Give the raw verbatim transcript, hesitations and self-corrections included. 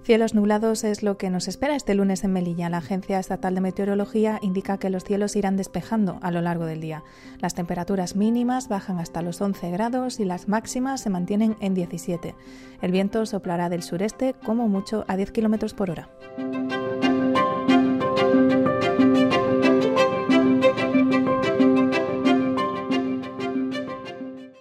Cielos nublados es lo que nos espera este lunes en Melilla. La Agencia Estatal de Meteorología indica que los cielos irán despejando a lo largo del día. Las temperaturas mínimas bajan hasta los once grados y las máximas se mantienen en diecisiete. El viento soplará del sureste como mucho a diez kilómetros por hora.